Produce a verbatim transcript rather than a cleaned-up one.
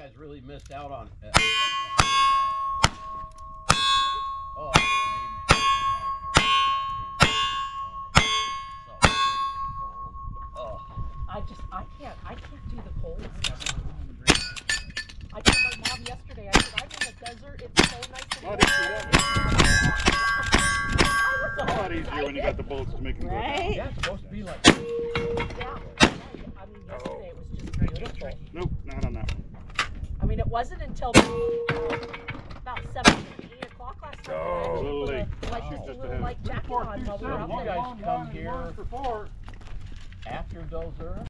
guys really missed out on. Uh, oh, oh. I just, I can't, I can't do the cold stuff. I told my mom yesterday, I said, I'm in the desert, it's so nice and warm. It's a lot easier when you got the bolts to make them go down. Right? Yeah, it's supposed to be like. Yeah. I mean, yesterday it was just beautiful. Nope, not on that one. I mean, it wasn't until about seven, eight o'clock last night. Oh, that I a little actually late. put a, like, She's just a just little ahead. light jacket on while we were You out there. guys come here after those are